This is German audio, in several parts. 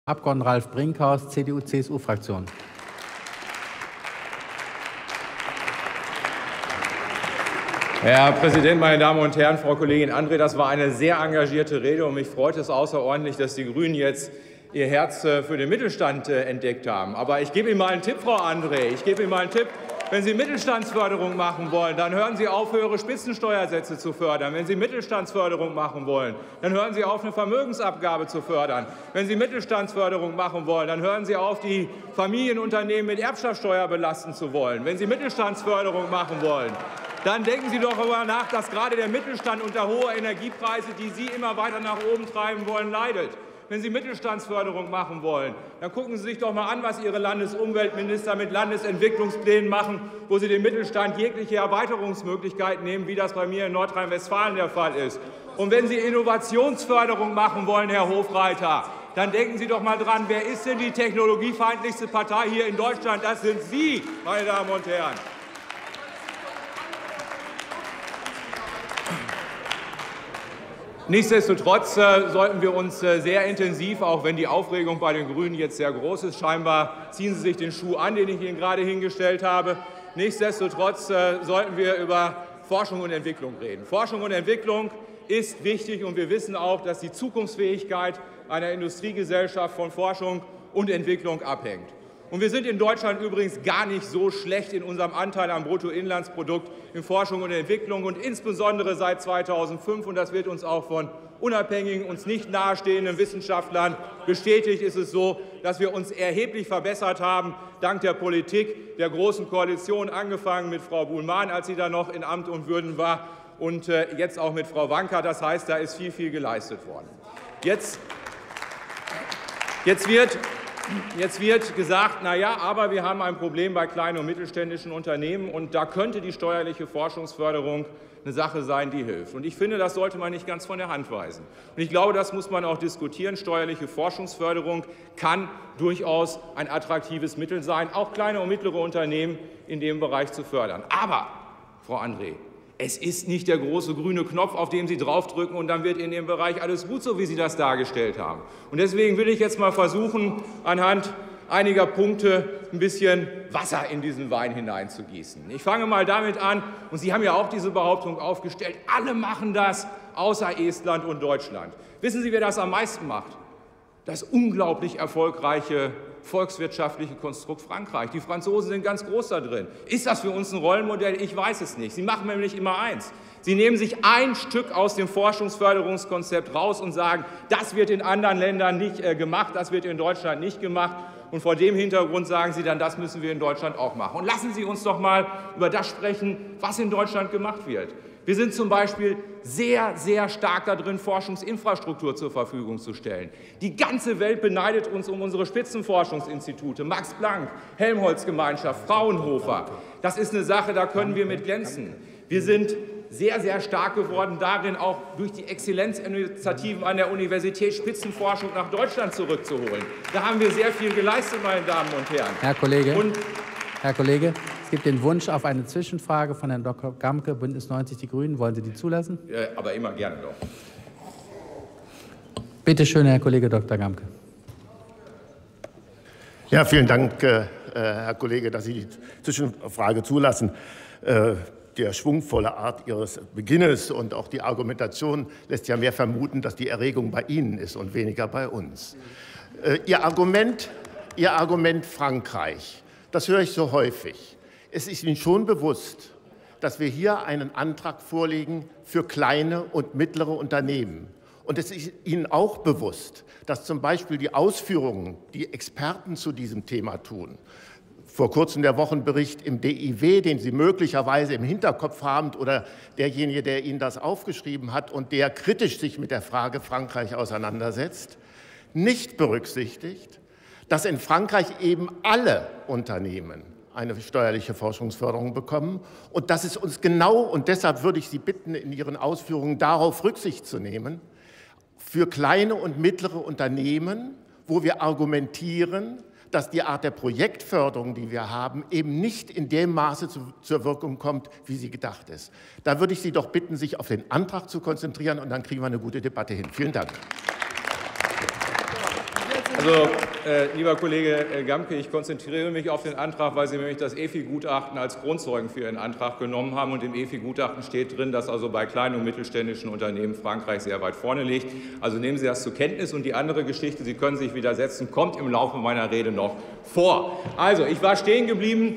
Abgeordneter Ralf Brinkhaus, CDU-CSU-Fraktion. Herr Präsident, meine Damen und Herren, Frau Kollegin André, das war eine sehr engagierte Rede, und mich freut es außerordentlich, dass die Grünen jetzt ihr Herz für den Mittelstand entdeckt haben. Aber ich gebe Ihnen mal einen Tipp, Frau André. Ich gebe Ihnen mal einen Tipp. Wenn Sie Mittelstandsförderung machen wollen, dann hören Sie auf, höhere Spitzensteuersätze zu fördern. Wenn Sie Mittelstandsförderung machen wollen, dann hören Sie auf, eine Vermögensabgabe zu fördern. Wenn Sie Mittelstandsförderung machen wollen, dann hören Sie auf, die Familienunternehmen mit Erbschaftssteuer belasten zu wollen. Wenn Sie Mittelstandsförderung machen wollen, dann denken Sie doch darüber nach, dass gerade der Mittelstand unter hohen Energiepreise, die Sie immer weiter nach oben treiben wollen, leidet. Wenn Sie Mittelstandsförderung machen wollen, dann gucken Sie sich doch mal an, was Ihre Landesumweltminister mit Landesentwicklungsplänen machen, wo sie dem Mittelstand jegliche Erweiterungsmöglichkeiten nehmen, wie das bei mir in Nordrhein-Westfalen der Fall ist. Und wenn Sie Innovationsförderung machen wollen, Herr Hofreiter, dann denken Sie doch mal dran, wer ist denn die technologiefeindlichste Partei hier in Deutschland? Das sind Sie, meine Damen und Herren. Nichtsdestotrotz sollten wir uns sehr intensiv, auch wenn die Aufregung bei den Grünen jetzt sehr groß ist, scheinbar ziehen Sie sich den Schuh an, den ich Ihnen gerade hingestellt habe. Nichtsdestotrotz sollten wir über Forschung und Entwicklung reden. Forschung und Entwicklung ist wichtig, und wir wissen auch, dass die Zukunftsfähigkeit einer Industriegesellschaft von Forschung und Entwicklung abhängt. Und wir sind in Deutschland übrigens gar nicht so schlecht in unserem Anteil am Bruttoinlandsprodukt in Forschung und Entwicklung, und insbesondere seit 2005, und das wird uns auch von unabhängigen, uns nicht nahestehenden Wissenschaftlern bestätigt, ist es so, dass wir uns erheblich verbessert haben, dank der Politik der Großen Koalition, angefangen mit Frau Buhlmann, als sie da noch in Amt und Würden war, und jetzt auch mit Frau Wanka. Das heißt, da ist viel, viel geleistet worden. Jetzt wird gesagt, na ja, aber wir haben ein Problem bei kleinen und mittelständischen Unternehmen, und da könnte die steuerliche Forschungsförderung eine Sache sein, die hilft. Und ich finde, das sollte man nicht ganz von der Hand weisen. Und ich glaube, das muss man auch diskutieren. Steuerliche Forschungsförderung kann durchaus ein attraktives Mittel sein, auch kleine und mittlere Unternehmen in dem Bereich zu fördern. Aber, Frau André, es ist nicht der große grüne Knopf, auf den Sie draufdrücken, und dann wird in dem Bereich alles gut, so wie Sie das dargestellt haben. Und deswegen will ich jetzt mal versuchen, anhand einiger Punkte ein bisschen Wasser in diesen Wein hineinzugießen. Ich fange mal damit an, und Sie haben ja auch diese Behauptung aufgestellt, alle machen das, außer Estland und Deutschland. Wissen Sie, wer das am meisten macht? Das unglaublich erfolgreiche volkswirtschaftliche Konstrukt Frankreich. Die Franzosen sind ganz groß da drin. Ist das für uns ein Rollenmodell? Ich weiß es nicht. Sie machen nämlich immer eins. Sie nehmen sich ein Stück aus dem Forschungsförderungskonzept raus und sagen, das wird in anderen Ländern nicht gemacht, das wird in Deutschland nicht gemacht. Und vor dem Hintergrund sagen Sie dann, das müssen wir in Deutschland auch machen. Und lassen Sie uns doch mal über das sprechen, was in Deutschland gemacht wird. Wir sind zum Beispiel sehr, sehr stark darin, Forschungsinfrastruktur zur Verfügung zu stellen. Die ganze Welt beneidet uns um unsere Spitzenforschungsinstitute, Max Planck, Helmholtz-Gemeinschaft, Fraunhofer. Das ist eine Sache, da können wir mit glänzen. Wir sind sehr, sehr stark geworden darin, auch durch die Exzellenzinitiativen an der Universität Spitzenforschung nach Deutschland zurückzuholen. Da haben wir sehr viel geleistet, meine Damen und Herren. Herr Kollege, es gibt den Wunsch auf eine Zwischenfrage von Herrn Dr. Gamke, Bündnis 90 Die Grünen. Wollen Sie die zulassen? Aber immer gerne doch. Bitte schön, Herr Kollege Dr. Gamke. Ja, vielen Dank, Herr Kollege, dass Sie die Zwischenfrage zulassen. Der schwungvolle Art Ihres Beginnes und auch die Argumentation lässt ja mehr vermuten, dass die Erregung bei Ihnen ist und weniger bei uns. Ihr Argument Frankreich, das höre ich so häufig. Es ist Ihnen schon bewusst, dass wir hier einen Antrag vorlegen für kleine und mittlere Unternehmen. Und es ist Ihnen auch bewusst, dass zum Beispiel die Ausführungen, die Experten zu diesem Thema tun, vor kurzem der Wochenbericht im DIW, den Sie möglicherweise im Hinterkopf haben, oder derjenige, der Ihnen das aufgeschrieben hat und der kritisch sich mit der Frage Frankreich auseinandersetzt, nicht berücksichtigt, dass in Frankreich eben alle Unternehmen eine steuerliche Forschungsförderung bekommen und dass es uns genau, und deshalb würde ich Sie bitten, in Ihren Ausführungen darauf Rücksicht zu nehmen, für kleine und mittlere Unternehmen, wo wir argumentieren, dass die Art der Projektförderung, die wir haben, eben nicht in dem Maße zur Wirkung kommt, wie sie gedacht ist. Da würde ich Sie doch bitten, sich auf den Antrag zu konzentrieren, und dann kriegen wir eine gute Debatte hin. Vielen Dank. Also, lieber Kollege Gamke, ich konzentriere mich auf den Antrag, weil Sie nämlich das EFI-Gutachten als Grundzeugen für Ihren Antrag genommen haben. Und im EFI-Gutachten steht drin, dass also bei kleinen und mittelständischen Unternehmen Frankreich sehr weit vorne liegt. Also nehmen Sie das zur Kenntnis. Und die andere Geschichte, Sie können sich widersetzen, kommt im Laufe meiner Rede noch vor. Also, ich war stehen geblieben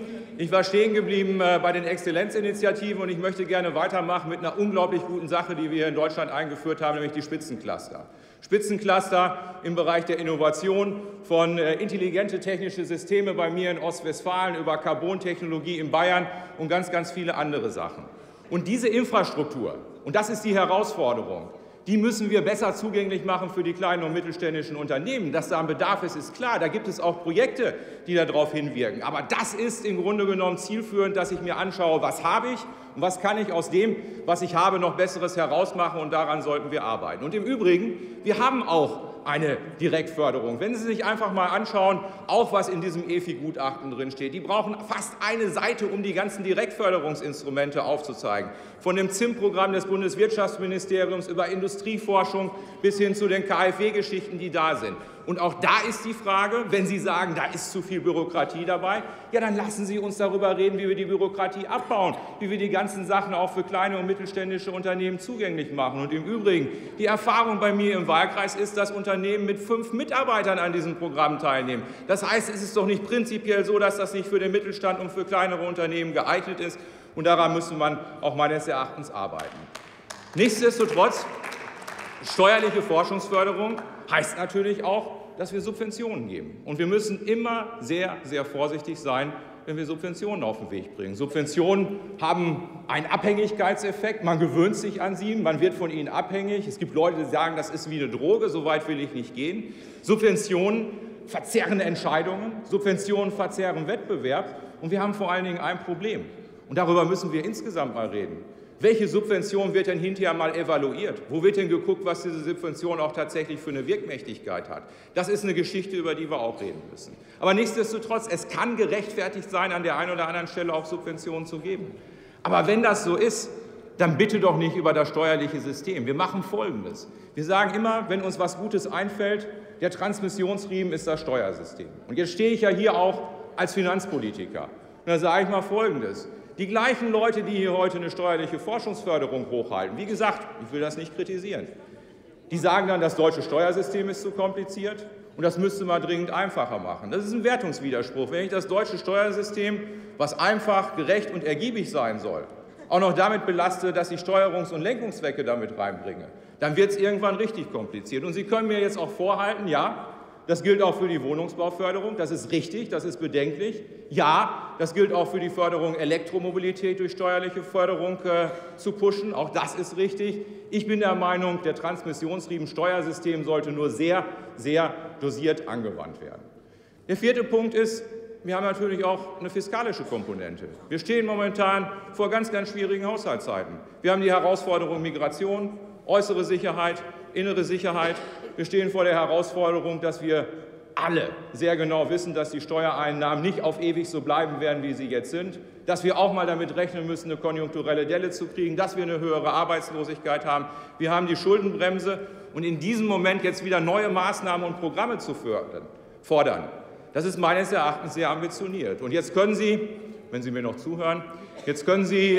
bei den Exzellenzinitiativen, und ich möchte gerne weitermachen mit einer unglaublich guten Sache, die wir hier in Deutschland eingeführt haben, nämlich die Spitzencluster. Spitzencluster im Bereich der Innovation, von intelligente technische Systeme bei mir in Ostwestfalen über Carbontechnologie in Bayern und ganz, ganz viele andere Sachen. Und diese Infrastruktur, und das ist die Herausforderung, die müssen wir besser zugänglich machen für die kleinen und mittelständischen Unternehmen. Dass da ein Bedarf ist klar. Da gibt es auch Projekte, die darauf hinwirken. Aber das ist im Grunde genommen zielführend, dass ich mir anschaue, was habe ich und was kann ich aus dem, was ich habe, noch Besseres herausmachen. Und daran sollten wir arbeiten. Und im Übrigen, wir haben auch eine Direktförderung. Wenn Sie sich einfach mal anschauen, auch was in diesem EFI-Gutachten drin steht, die brauchen fast eine Seite, um die ganzen Direktförderungsinstrumente aufzuzeigen. Von dem ZIM-Programm des Bundeswirtschaftsministeriums über Industrieforschung bis hin zu den KfW-Geschichten, die da sind. Und auch da ist die Frage, wenn Sie sagen, da ist zu viel Bürokratie dabei, ja, dann lassen Sie uns darüber reden, wie wir die Bürokratie abbauen, wie wir die ganzen Sachen auch für kleine und mittelständische Unternehmen zugänglich machen. Und im Übrigen, die Erfahrung bei mir im Wahlkreis ist, dass Unternehmen mit 5 Mitarbeitern an diesem Programm teilnehmen. Das heißt, es ist doch nicht prinzipiell so, dass das nicht für den Mittelstand und für kleinere Unternehmen geeignet ist. Und daran müsste man auch meines Erachtens arbeiten. Nichtsdestotrotz, steuerliche Forschungsförderung heißt natürlich auch, dass wir Subventionen geben. Und wir müssen immer sehr, sehr vorsichtig sein, wenn wir Subventionen auf den Weg bringen. Subventionen haben einen Abhängigkeitseffekt. Man gewöhnt sich an sie, man wird von ihnen abhängig. Es gibt Leute, die sagen, das ist wie eine Droge, so weit will ich nicht gehen. Subventionen verzerren Entscheidungen, Subventionen verzerren Wettbewerb. Und wir haben vor allen Dingen ein Problem. Und darüber müssen wir insgesamt mal reden. Welche Subvention wird denn hinterher mal evaluiert? Wo wird denn geguckt, was diese Subvention auch tatsächlich für eine Wirkmächtigkeit hat? Das ist eine Geschichte, über die wir auch reden müssen. Aber nichtsdestotrotz, es kann gerechtfertigt sein, an der einen oder anderen Stelle auch Subventionen zu geben. Aber wenn das so ist, dann bitte doch nicht über das steuerliche System. Wir machen Folgendes. Wir sagen immer, wenn uns was Gutes einfällt, der Transmissionsriemen ist das Steuersystem. Und jetzt stehe ich ja hier auch als Finanzpolitiker. Und da sage ich mal Folgendes. Die gleichen Leute, die hier heute eine steuerliche Forschungsförderung hochhalten, wie gesagt, ich will das nicht kritisieren, die sagen dann, das deutsche Steuersystem ist zu kompliziert und das müsste man dringend einfacher machen. Das ist ein Wertungswiderspruch. Wenn ich das deutsche Steuersystem, was einfach, gerecht und ergiebig sein soll, auch noch damit belaste, dass ich Steuerungs- und Lenkungszwecke damit reinbringe, dann wird es irgendwann richtig kompliziert. Und Sie können mir jetzt auch vorhalten, ja, das gilt auch für die Wohnungsbauförderung, das ist richtig, das ist bedenklich. Ja, das gilt auch für die Förderung Elektromobilität durch steuerliche Förderung zu pushen, auch das ist richtig. Ich bin der Meinung, der Transmissionsriemen-Steuersystem sollte nur sehr, sehr dosiert angewandt werden. Der vierte Punkt ist, wir haben natürlich auch eine fiskalische Komponente. Wir stehen momentan vor ganz, ganz schwierigen Haushaltszeiten. Wir haben die Herausforderung Migration, äußere Sicherheit, innere Sicherheit. Wir stehen vor der Herausforderung, dass wir alle sehr genau wissen, dass die Steuereinnahmen nicht auf ewig so bleiben werden, wie sie jetzt sind, dass wir auch mal damit rechnen müssen, eine konjunkturelle Delle zu kriegen, dass wir eine höhere Arbeitslosigkeit haben. Wir haben die Schuldenbremse und in diesem Moment jetzt wieder neue Maßnahmen und Programme zu fordern. Das ist meines Erachtens sehr ambitioniert. Und jetzt können Sie, wenn Sie mir noch zuhören, jetzt können Sie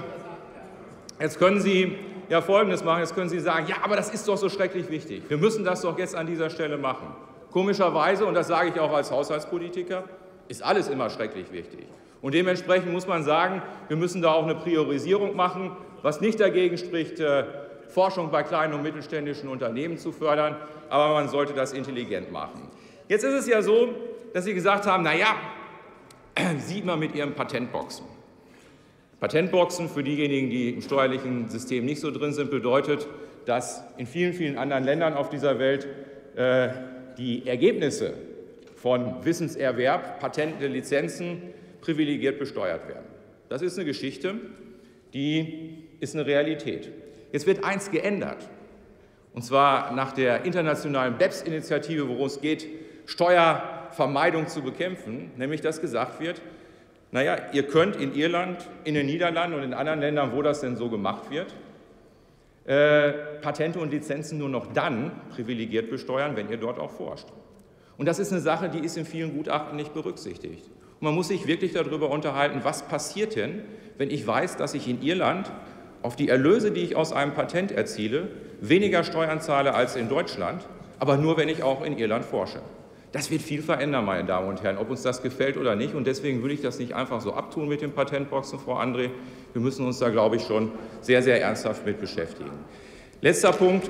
ja Folgendes machen, jetzt können Sie sagen, ja, aber das ist doch so schrecklich wichtig. Wir müssen das doch jetzt an dieser Stelle machen. Komischerweise, und das sage ich auch als Haushaltspolitiker, ist alles immer schrecklich wichtig. Und dementsprechend muss man sagen, wir müssen da auch eine Priorisierung machen, was nicht dagegen spricht, Forschung bei kleinen und mittelständischen Unternehmen zu fördern, aber man sollte das intelligent machen. Jetzt ist es ja so, dass Sie gesagt haben, naja, Sie mal mit Ihren Patentboxen. Patentboxen für diejenigen, die im steuerlichen System nicht so drin sind, bedeutet, dass in vielen, vielen anderen Ländern auf dieser Welt die Ergebnisse von Wissenserwerb, Patente, Lizenzen privilegiert besteuert werden. Das ist eine Geschichte, die ist eine Realität. Jetzt wird eins geändert, und zwar nach der internationalen BEPS-Initiative, worum es geht, Steuervermeidung zu bekämpfen, nämlich dass gesagt wird, naja, ihr könnt in Irland, in den Niederlanden und in anderen Ländern, wo das denn so gemacht wird, Patente und Lizenzen nur noch dann privilegiert besteuern, wenn ihr dort auch forscht. Und das ist eine Sache, die ist in vielen Gutachten nicht berücksichtigt. Und man muss sich wirklich darüber unterhalten, was passiert denn, wenn ich weiß, dass ich in Irland auf die Erlöse, die ich aus einem Patent erziele, weniger Steuern zahle als in Deutschland, aber nur, wenn ich auch in Irland forsche. Das wird viel verändern, meine Damen und Herren, ob uns das gefällt oder nicht. Und deswegen würde ich das nicht einfach so abtun mit den Patentboxen, Frau André. Wir müssen uns da, glaube ich, schon sehr, sehr ernsthaft mit beschäftigen. Letzter Punkt.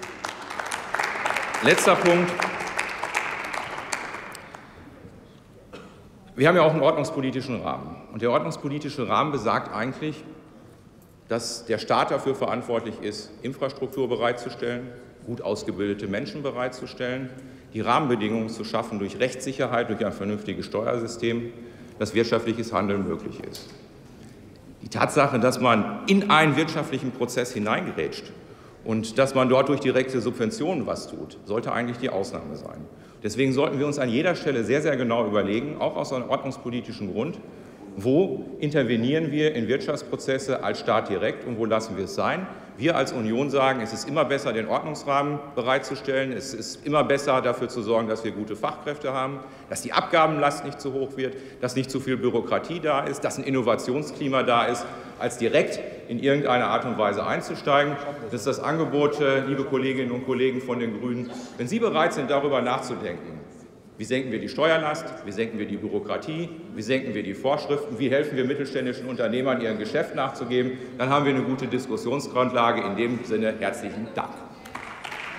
Wir haben ja auch einen ordnungspolitischen Rahmen. Und der ordnungspolitische Rahmen besagt eigentlich, dass der Staat dafür verantwortlich ist, Infrastruktur bereitzustellen, gut ausgebildete Menschen bereitzustellen, die Rahmenbedingungen zu schaffen durch Rechtssicherheit, durch ein vernünftiges Steuersystem, dass wirtschaftliches Handeln möglich ist. Die Tatsache, dass man in einen wirtschaftlichen Prozess hineingrätscht und dass man dort durch direkte Subventionen was tut, sollte eigentlich die Ausnahme sein. Deswegen sollten wir uns an jeder Stelle sehr, sehr genau überlegen, auch aus einem ordnungspolitischen Grund, wo intervenieren wir in Wirtschaftsprozesse als Staat direkt und wo lassen wir es sein? Wir als Union sagen, es ist immer besser, den Ordnungsrahmen bereitzustellen. Es ist immer besser, dafür zu sorgen, dass wir gute Fachkräfte haben, dass die Abgabenlast nicht zu hoch wird, dass nicht zu viel Bürokratie da ist, dass ein Innovationsklima da ist, als direkt in irgendeine Art und Weise einzusteigen. Das ist das Angebot, liebe Kolleginnen und Kollegen von den Grünen. Wenn Sie bereit sind, darüber nachzudenken, wie senken wir die Steuerlast, wie senken wir die Bürokratie, wie senken wir die Vorschriften, wie helfen wir mittelständischen Unternehmern, ihrem Geschäft nachzugeben, dann haben wir eine gute Diskussionsgrundlage. In dem Sinne herzlichen Dank.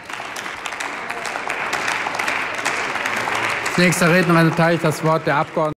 Als nächster Rednerin erteile ich das Wort der Abgeordneten